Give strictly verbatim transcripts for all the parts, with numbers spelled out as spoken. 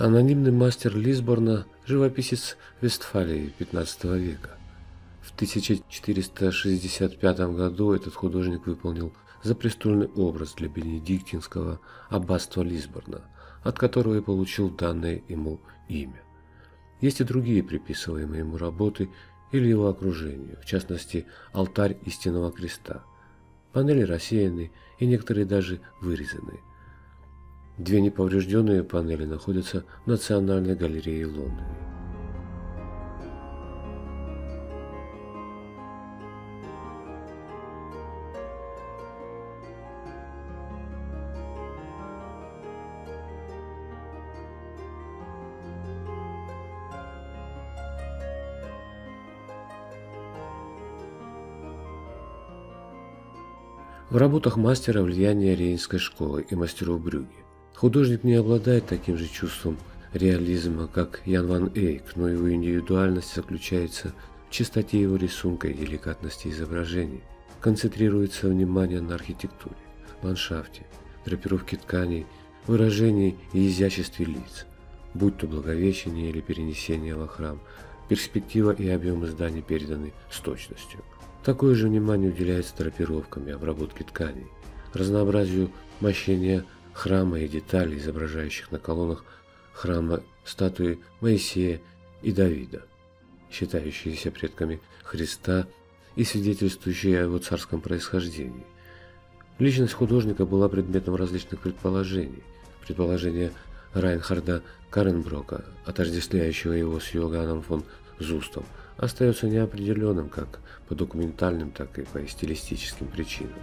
Анонимный мастер Лисборна – живописец Вестфалии пятнадцатого века. В тысяча четыреста шестьдесят пятом году этот художник выполнил запрестольный образ для бенедиктинского аббатства Лисборна, от которого и получил данное ему имя. Есть и другие приписываемые ему работы или его окружению, в частности, алтарь истинного креста. Панели рассеяны и некоторые даже вырезаны. Две неповрежденные панели находятся в Национальной галерее в Лондоне. В работах мастера влияние Рейнской школы и мастеров Брюгге. Художник не обладает таким же чувством реализма, как Ян ван Эйк, но его индивидуальность заключается в чистоте его рисунка и деликатности изображений. Концентрируется внимание на архитектуре, ландшафте, драпировке тканей, выражении и изяществе лиц, будь то Благовещение или перенесение во храм, перспектива и объемы зданий переданы с точностью. Такое же внимание уделяется драпировкам и обработке тканей, разнообразию мощения храма и деталей, изображающих на колоннах храма статуи Моисея и Давида, считающиеся предками Христа и свидетельствующие о его царском происхождении. Личность художника была предметом различных предположений. Предположение Райнхарда Каренброка, отождествляющего его с Йоганном фон Зустом, остается неопределенным как по документальным, так и по стилистическим причинам.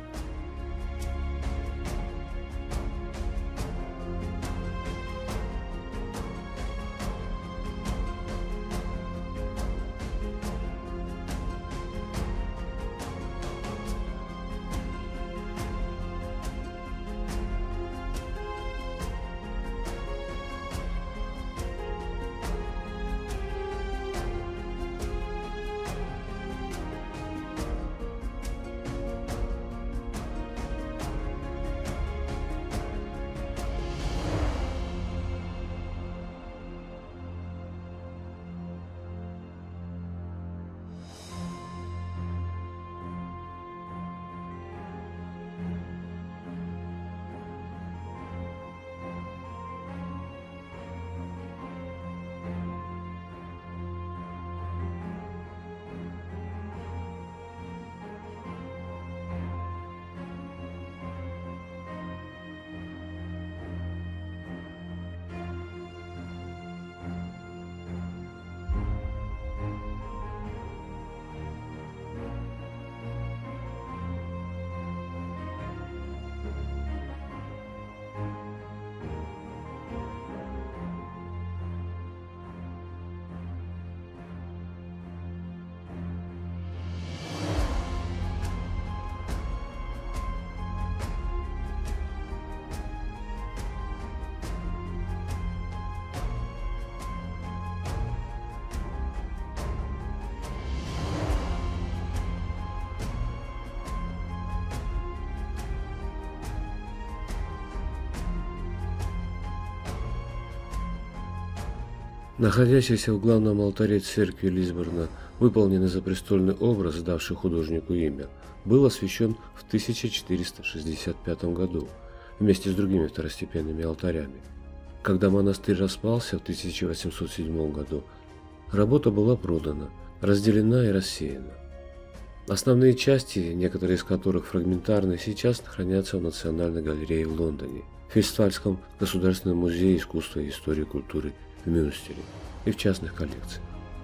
Находящийся в главном алтаре церкви Лисборна выполненный запрестольный образ, давший художнику имя, был освящен в тысяча четыреста шестьдесят пятом году вместе с другими второстепенными алтарями. Когда монастырь распался в тысяча восемьсот седьмом году, работа была продана, разделена и рассеяна. Основные части, некоторые из которых фрагментарны, сейчас хранятся в Национальной галерее в Лондоне, в Вестфальском государственном музее искусства и истории культуры в Мюнстере и в частных коллекциях.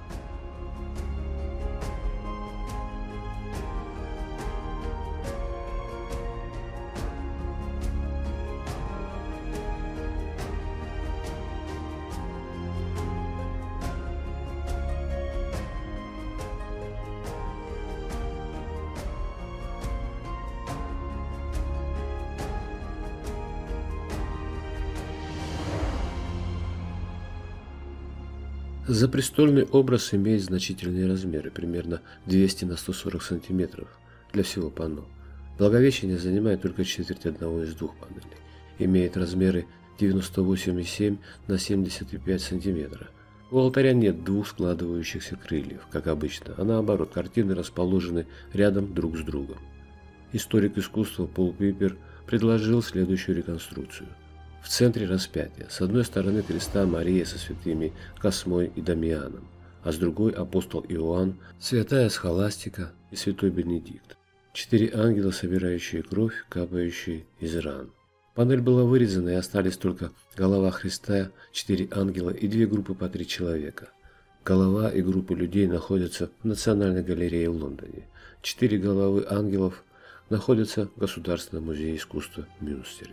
Запрестольный образ имеет значительные размеры, примерно двести на сто сорок сантиметров для всего панно. Благовещение занимает только четверть одного из двух панелей, имеет размеры девяносто восемь и семь на семьдесят и пять сантиметра. У алтаря нет двух складывающихся крыльев, как обычно, а наоборот, картины расположены рядом друг с другом. Историк искусства Пол Пипер предложил следующую реконструкцию. В центре распятия. С одной стороны креста Мария со святыми Космой и Дамианом, а с другой апостол Иоанн, святая Схоластика и святой Бенедикт. Четыре ангела, собирающие кровь, капающие из ран. Панель была вырезана, и остались только голова Христа, четыре ангела и две группы по три человека. Голова и группы людей находятся в Национальной галерее в Лондоне. Четыре головы ангелов находятся в Государственном музее искусства в Мюнстере.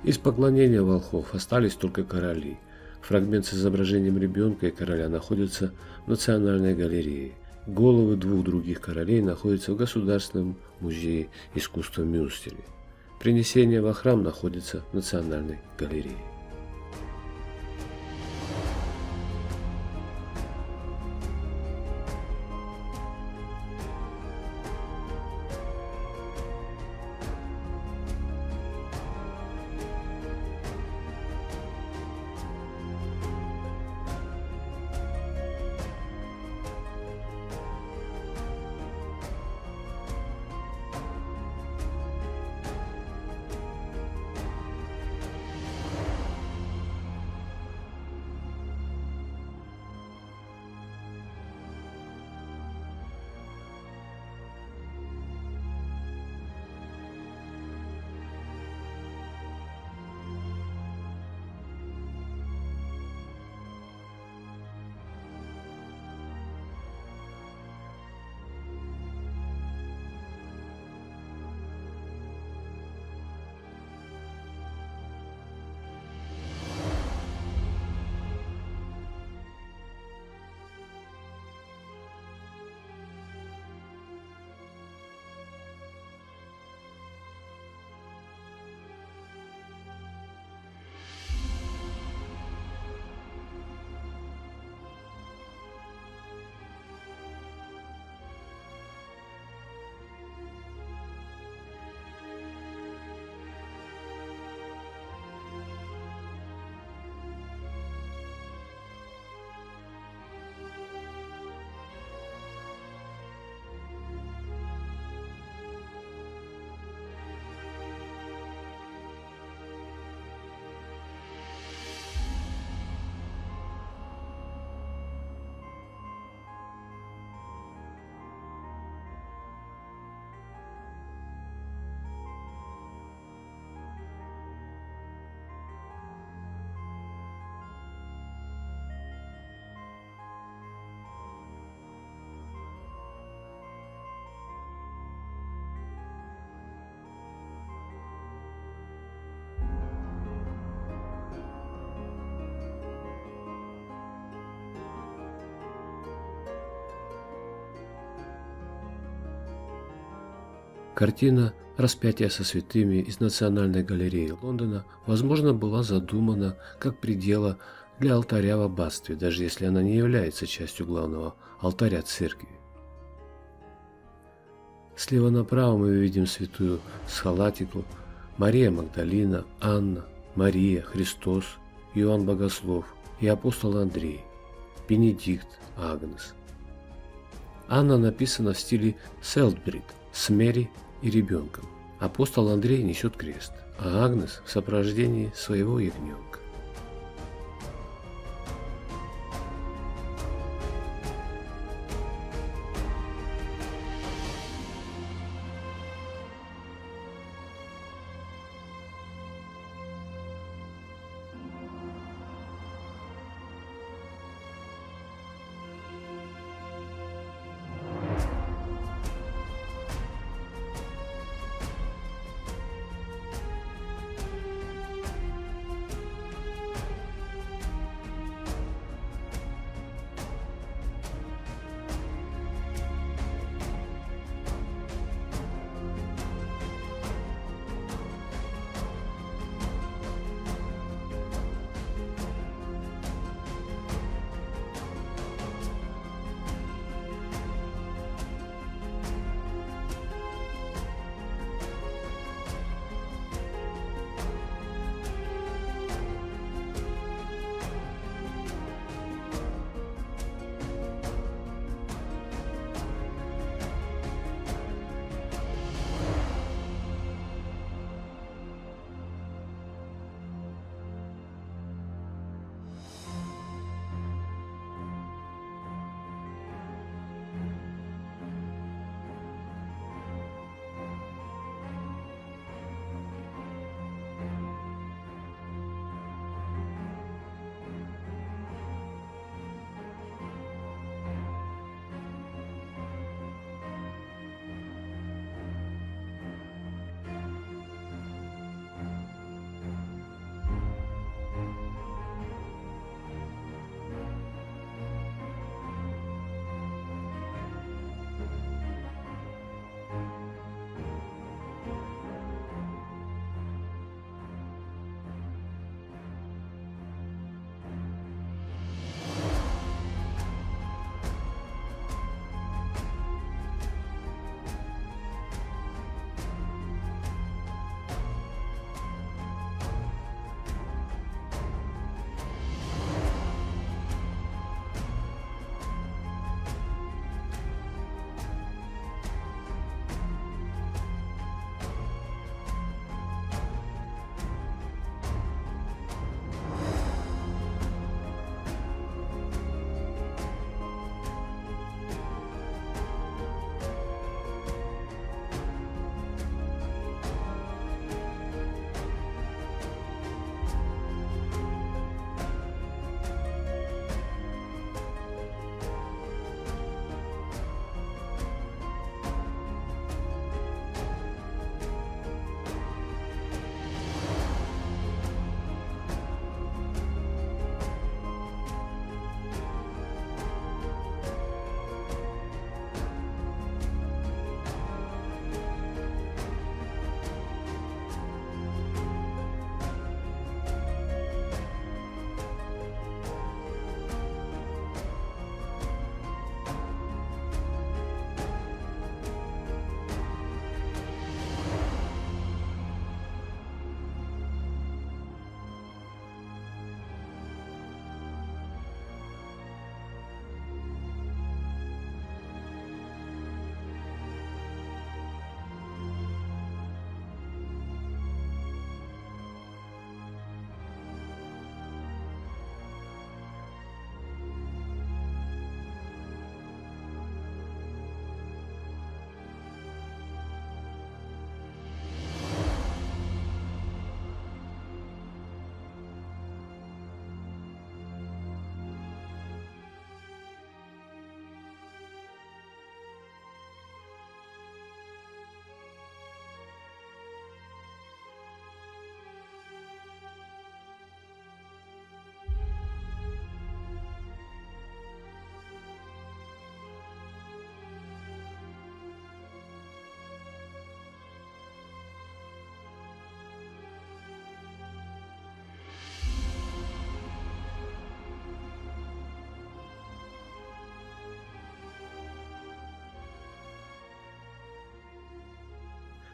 Из поклонения волхвов остались только короли. Фрагмент с изображением ребенка и короля находится в Национальной галерее. Головы двух других королей находятся в Государственном музее искусства в Мюнстере. Принесение во храм находится в Национальной галерее. Картина «Распятие со святыми» из Национальной галереи Лондона, возможно, была задумана как предела для алтаря в аббатстве, даже если она не является частью главного алтаря церкви. Слева направо мы видим святую Схоластику, Мария Магдалина, Анна, Мария, Христос, Иоанн Богослов и апостол Андрей, Бенедикт, Агнес. Анна написана в стиле Селтбрид с Мэри и ребенком. Апостол Андрей несет крест, а Агнес в сопровождении своего ягненка.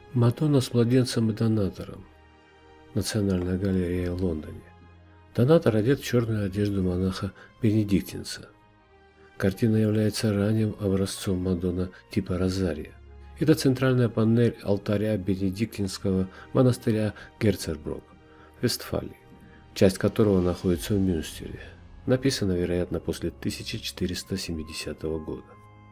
Мадонна с младенцем и донатором. Национальная галерея в Лондоне. Донатор одет в черную одежду монаха-бенедиктинца. Картина является ранним образцом Мадонна типа розария. Это центральная панель алтаря бенедиктинского монастыря Герцерброк в Вестфалии, часть которого находится в Мюнстере. Написано, вероятно, после тысяча четыреста семидесятого года.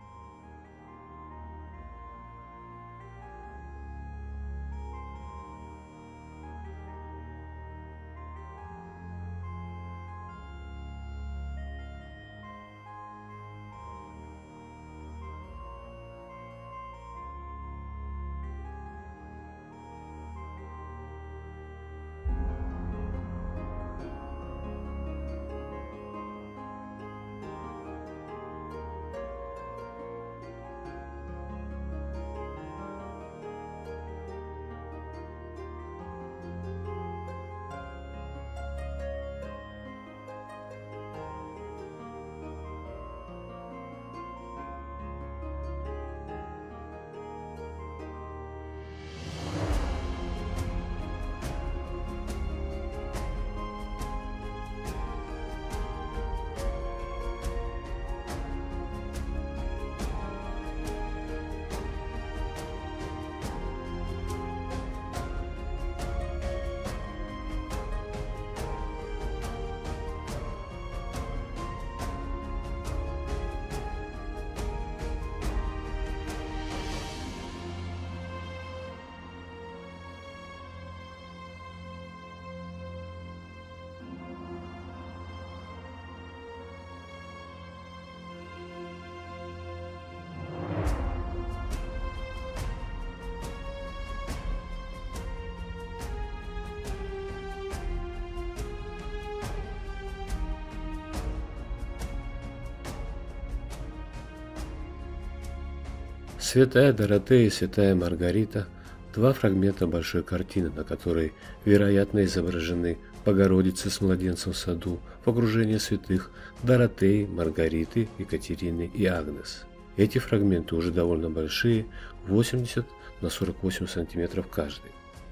Святая Доротея и Святая Маргарита – два фрагмента большой картины, на которой, вероятно, изображены Богородица с младенцем в саду в окружении святых Доротеи, Маргариты, Екатерины и Агнес. Эти фрагменты уже довольно большие – восемьдесят на сорок восемь сантиметров каждый.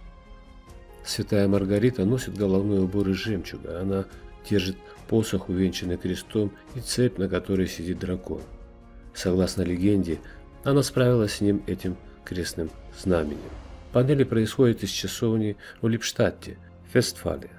Святая Маргарита носит головной убор из жемчуга, она держит посох, увенчанный крестом, и цепь, на которой сидит дракон. Согласно легенде, она справилась с ним этим крестным знаменем. Панели происходят из часовни в Липштадте, Вестфалия.